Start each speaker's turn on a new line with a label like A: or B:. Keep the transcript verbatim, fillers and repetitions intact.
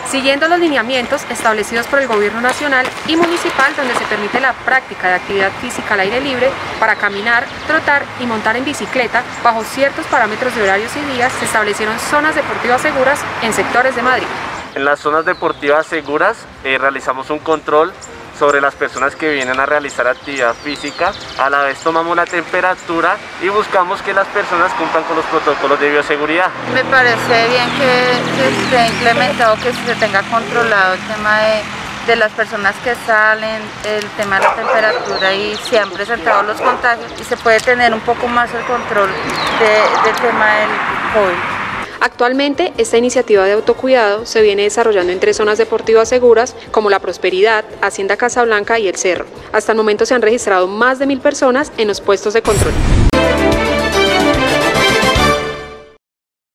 A: siguiendo los lineamientos establecidos por el Gobierno nacional y municipal, donde se permite la práctica de actividad física al aire libre para caminar, trotar y montar en bicicleta bajo ciertos parámetros de horarios y días. Se establecieron zonas deportivas seguras en sectores de Madrid.
B: En las zonas deportivas seguras eh, realizamos un control sobre las personas que vienen a realizar actividad física. A la vez tomamos la temperatura y buscamos que las personas cumplan con los protocolos de bioseguridad.
C: Me parece bien que, que esté implementado, que se tenga controlado el tema de, de las personas que salen, el tema de la temperatura, y se han presentado los contagios y se puede tener un poco más el control de, del tema del COVID.
A: Actualmente, esta iniciativa de autocuidado se viene desarrollando en tres zonas deportivas seguras, como La Prosperidad, Hacienda Casablanca y El Cerro. Hasta el momento se han registrado más de mil personas en los puestos de control.